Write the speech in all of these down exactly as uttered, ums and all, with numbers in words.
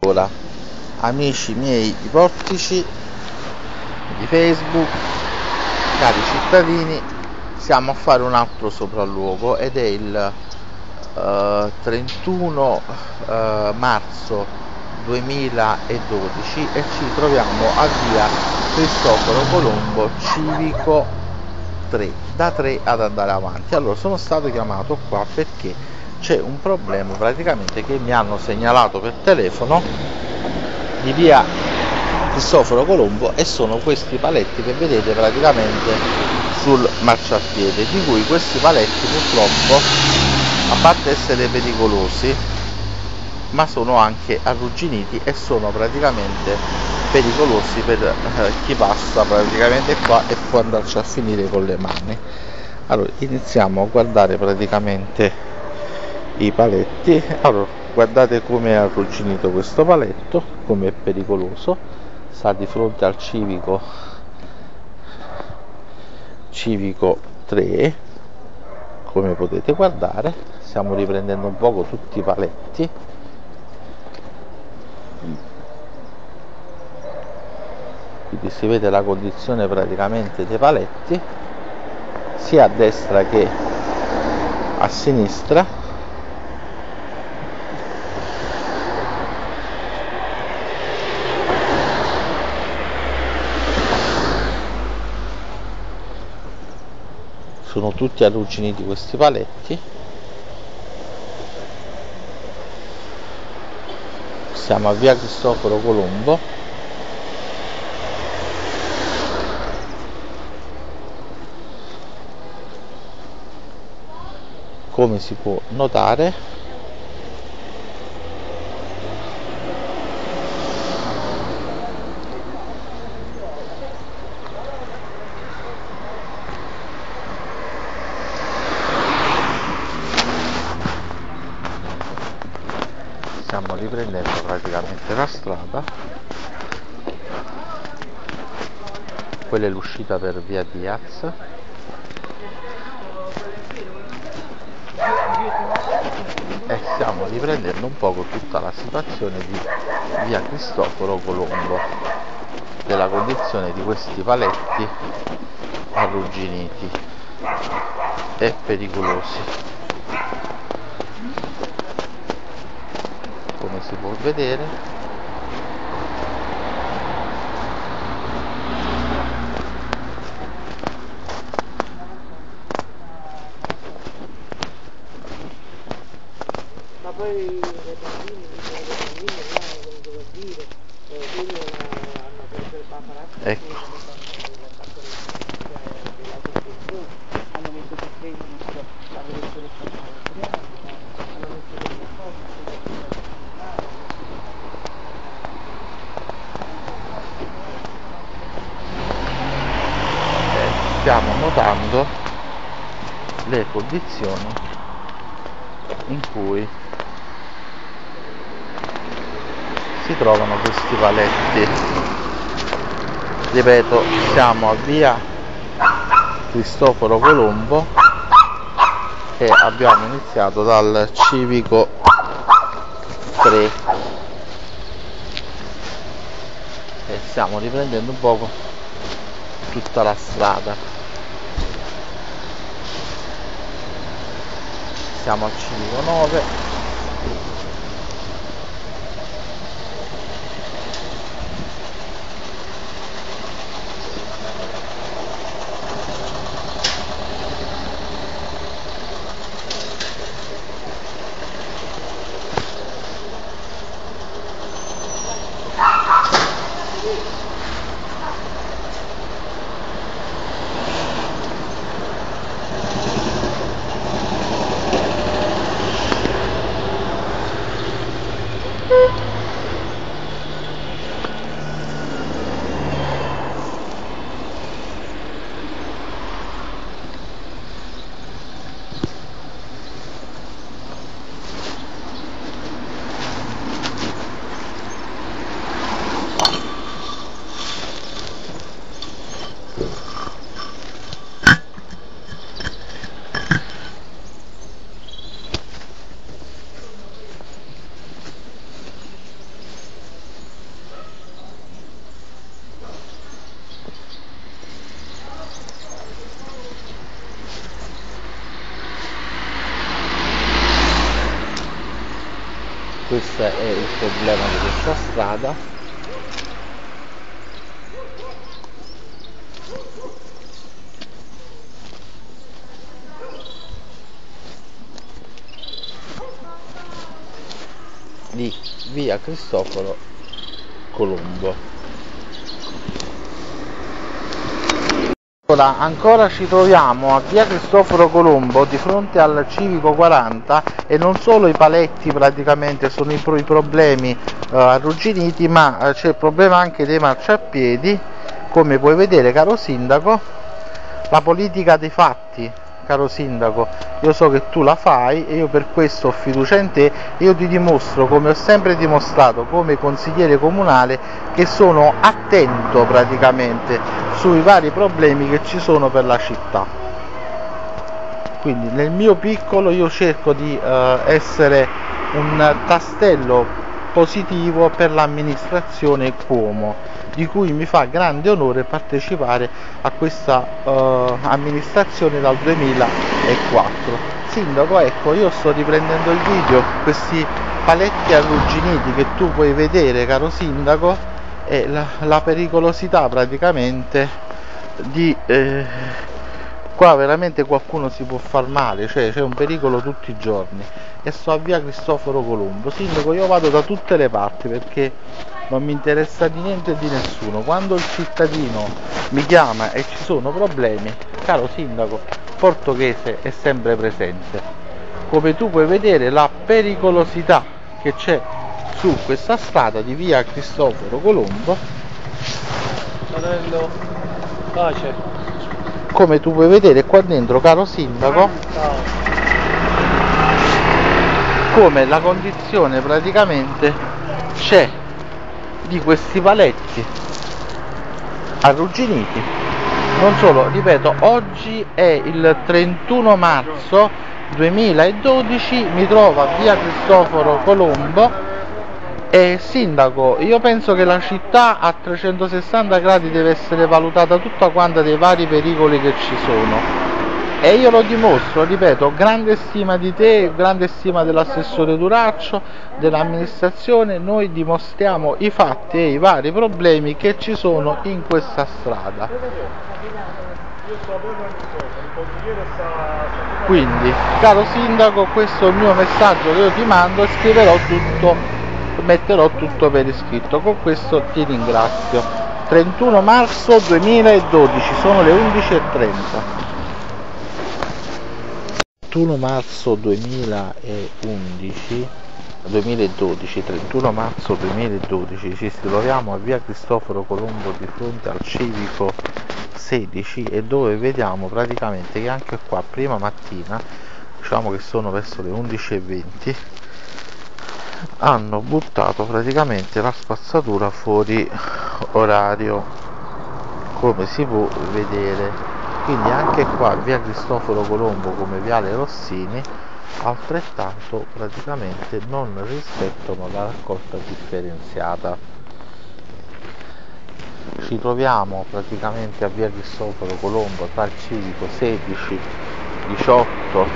Ora, amici miei di Portici, di Facebook, cari cittadini, siamo a fare un altro sopralluogo ed è il uh, trentuno uh, marzo duemiladodici e ci troviamo a via Cristoforo Colombo, civico tre, da tre ad andare avanti. Allora, sono stato chiamato qua perché c'è un problema praticamente che mi hanno segnalato per telefono di via Cristoforo Colombo, e sono questi paletti che vedete praticamente sul marciapiede, di cui questi paletti purtroppo, a parte essere pericolosi, ma sono anche arrugginiti e sono praticamente pericolosi per eh, chi passa praticamente qua e può andarci a finire con le mani. Allora, iniziamo a guardare praticamente i paletti. Allora, guardate come è arrugginito questo paletto, come è pericoloso. Sta di fronte al civico civico tre, come potete guardare. Stiamo riprendendo un poco tutti i paletti. Quindi si vede la condizione praticamente dei paletti sia a destra che a sinistra. Sono tutti arrugginiti questi paletti. Siamo a via Cristoforo Colombo. Come si può notare, stiamo riprendendo praticamente la strada. Quella è l'uscita per via Diaz. E stiamo riprendendo un poco tutta la situazione di via Cristoforo Colombo, della condizione di questi paletti arrugginiti e pericolosi. Come si può vedere, ma poi le bambine, le bambine hanno dovuto dire, eh, quindi hanno preso il paparazzo, ecco, della costruzione, hanno messo per Facebook la direzione statale, hanno messo delle cose, eh, stiamo notando le condizioni in cui si trovano questi paletti. Ripeto, siamo a via Cristoforo Colombo e abbiamo iniziato dal civico tre e stiamo riprendendo un poco tutta la strada. Siamo al civico nove. questo è il problema di questa strada. Di via Cristoforo Colombo. Ora ancora ci troviamo a via Cristoforo Colombo di fronte al Civico quaranta e non solo i paletti praticamente sono i, pro i problemi eh, arrugginiti, ma eh, c'è il problema anche dei marciapiedi. Come puoi vedere, caro sindaco, la politica dei fatti, caro sindaco, io so che tu la fai e io per questo ho fiducia in te. Io ti dimostro, come ho sempre dimostrato come consigliere comunale, che sono attento praticamente sui vari problemi che ci sono per la città. Quindi nel mio piccolo io cerco di eh, essere un tastello positivo per l'amministrazione Cuomo, di cui mi fa grande onore partecipare a questa uh, amministrazione dal duemilaquattro. Sindaco, ecco, io sto riprendendo il video, questi paletti arrugginiti che tu puoi vedere, caro sindaco, e la, la pericolosità praticamente di eh, qua veramente qualcuno si può far male, cioè c'è un pericolo tutti i giorni. E sto a via Cristoforo Colombo. Sindaco, io vado da tutte le parti perché non mi interessa di niente e di nessuno. Quando il cittadino mi chiama e ci sono problemi, caro sindaco, Portoghese è sempre presente. Come tu puoi vedere, la pericolosità che c'è su questa strada di via Cristoforo Colombo, fratello, pace. Come tu puoi vedere qua dentro, caro sindaco, come la condizione praticamente c'è di questi paletti arrugginiti. Non solo, ripeto, oggi è il trentuno marzo duemiladodici, mi trovo a via Cristoforo Colombo e sindaco, io penso che la città a trecentosessanta gradi deve essere valutata tutta quanta dei vari pericoli che ci sono. E io lo dimostro, ripeto, grande stima di te, grande stima dell'assessore Duraccio, dell'amministrazione. Noi dimostriamo i fatti e i vari problemi che ci sono in questa strada. Quindi, caro sindaco, questo è il mio messaggio che io ti mando e scriverò tutto, metterò tutto per iscritto. Con questo ti ringrazio. trentuno marzo duemiladodici, sono le undici e trenta. trentuno marzo duemilaundici duemiladodici trentuno marzo duemiladodici ci troviamo a via Cristoforo Colombo di fronte al Civico sedici e dove vediamo praticamente che anche qua prima mattina, diciamo che sono verso le undici e venti, hanno buttato praticamente la spazzatura fuori orario, come si può vedere. Quindi anche qua via Cristoforo Colombo come viale Rossini altrettanto praticamente non rispettano la raccolta differenziata. Ci troviamo praticamente a via Cristoforo Colombo tra il Civico sedici, diciotto,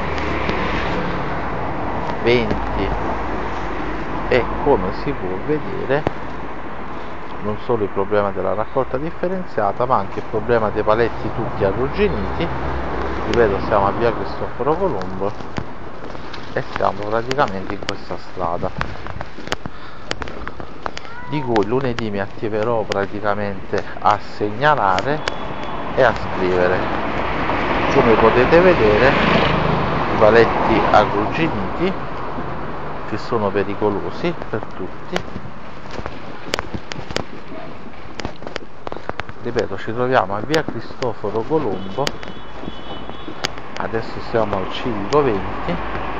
venti e come si può vedere non solo il problema della raccolta differenziata ma anche il problema dei paletti tutti arrugginiti. Ripeto, siamo a via Cristoforo Colombo e siamo praticamente in questa strada, di cui lunedì mi attiverò praticamente a segnalare e a scrivere. Come potete vedere, i paletti arrugginiti che sono pericolosi per tutti. Ripeto, ci troviamo a via Cristoforo Colombo, adesso siamo al Civico venti.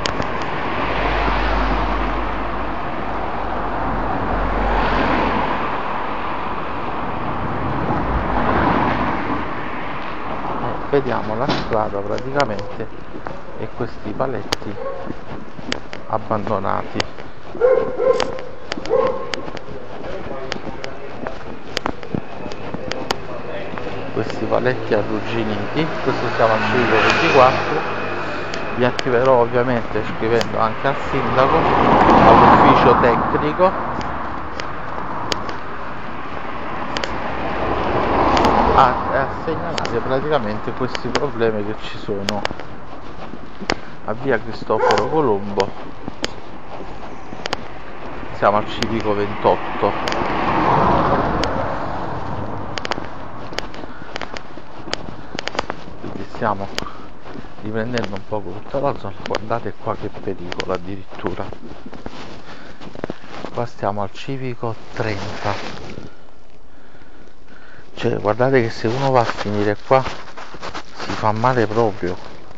E vediamo la strada praticamente e questi paletti abbandonati. Questi paletti arrugginiti, questo siamo al Civico ventiquattro Vi attiverò ovviamente scrivendo anche al sindaco, all'ufficio tecnico, a, a segnalare praticamente questi problemi che ci sono a via Cristoforo Colombo. Siamo al civico ventotto. Quindi stiamo riprendendo un po' tutta la zona. Guardate qua che pericolo addirittura. Qua stiamo al civico trenta. Cioè guardate che se uno va a finire qua si fa male proprio.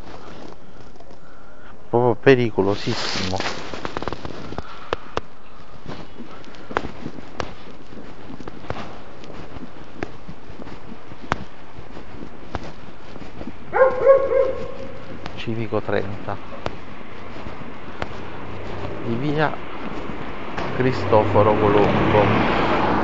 Proprio pericolosissimo. Civico trenta di via Cristoforo Colombo.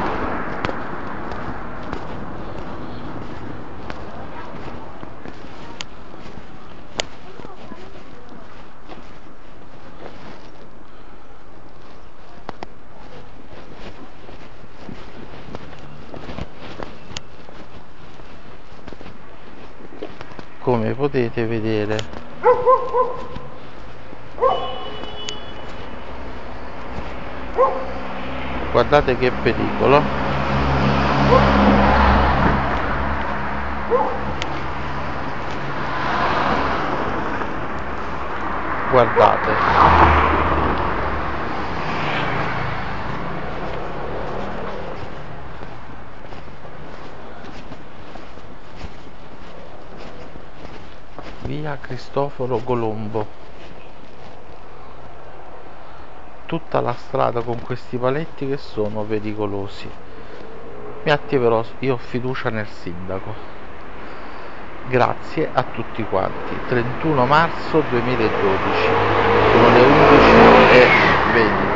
Come potete vedere, guardate che pericolo. Guardate. Via Cristoforo Colombo, tutta la strada con questi paletti che sono pericolosi. Mi attiverò, io ho fiducia nel sindaco. Grazie a tutti quanti. trentuno marzo duemiladodici, sono le undici e venti.